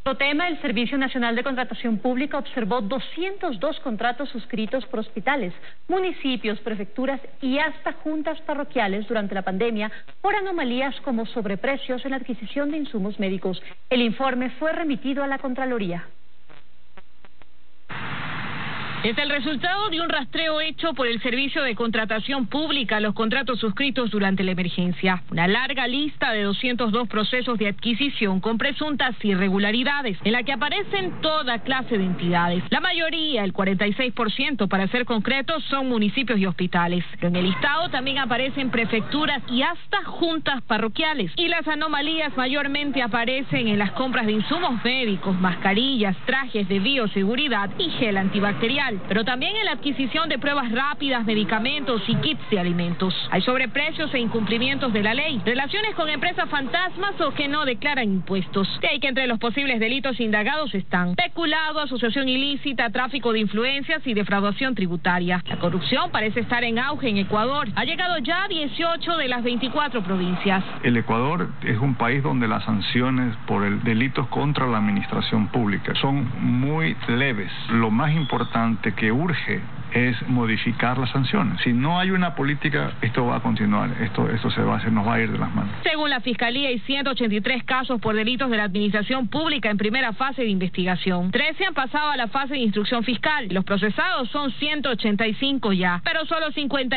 Otro tema, el Servicio Nacional de Contratación Pública observó 202 contratos suscritos por hospitales, municipios, prefecturas y hasta juntas parroquiales durante la pandemia por anomalías como sobreprecios en la adquisición de insumos médicos. El informe fue remitido a la Contraloría. Es el resultado de un rastreo hecho por el Servicio de Contratación Pública a los contratos suscritos durante la emergencia. Una larga lista de 202 procesos de adquisición con presuntas irregularidades, en la que aparecen toda clase de entidades. La mayoría, el 46% para ser concretos, son municipios y hospitales. Pero en el listado también aparecen prefecturas y hasta juntas parroquiales. Y las anomalías mayormente aparecen en las compras de insumos médicos, mascarillas, trajes de bioseguridad y gel antibacterial, pero también en la adquisición de pruebas rápidas, medicamentos y kits de alimentos. Hay sobreprecios e incumplimientos de la ley, relaciones con empresas fantasmas o que no declaran impuestos. De ahí que entre los posibles delitos indagados están peculado, asociación ilícita, tráfico de influencias y defraudación tributaria. La corrupción parece estar en auge en Ecuador. Ha llegado ya a 18 de las 24 provincias. El Ecuador es un país donde las sanciones por el delitos contra la administración pública son muy leves. Lo más importante que urge es modificar las sanciones. Si no hay una política, esto va a continuar, esto se va a hacer, nos va a ir de las manos. Según la Fiscalía, hay 183 casos por delitos de la administración pública en primera fase de investigación. 13 han pasado a la fase de instrucción fiscal. Los procesados son 185 ya, pero solo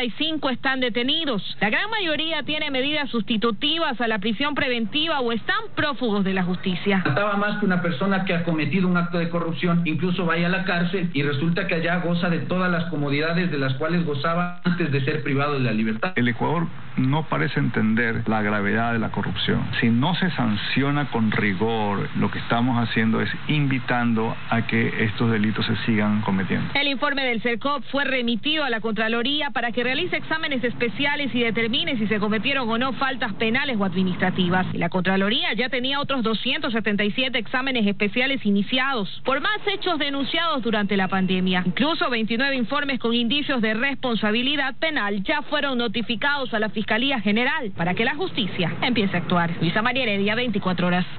55 están detenidos. La gran mayoría tiene medidas sustitutivas a la prisión preventiva o están prófugos de la justicia. Faltaba más que una persona que ha cometido un acto de corrupción incluso vaya a la cárcel y resulta que allá goza de todas las comodidades de las cuales gozaba antes de ser privado de la libertad. El Ecuador no parece entender la gravedad de la corrupción. Si no se sanciona con rigor, lo que estamos haciendo es invitando a que estos delitos se sigan cometiendo. El informe del CERCOP fue remitido a la Contraloría para que realice exámenes especiales y determine si se cometieron o no faltas penales o administrativas. Y la Contraloría ya tenía otros 277 exámenes especiales iniciados por más hechos denunciados durante la pandemia. Incluso 29 informes con indicios de responsabilidad penal ya fueron notificados a la Fiscalía General para que la justicia empiece a actuar. Luisa María Heredia, 24 horas.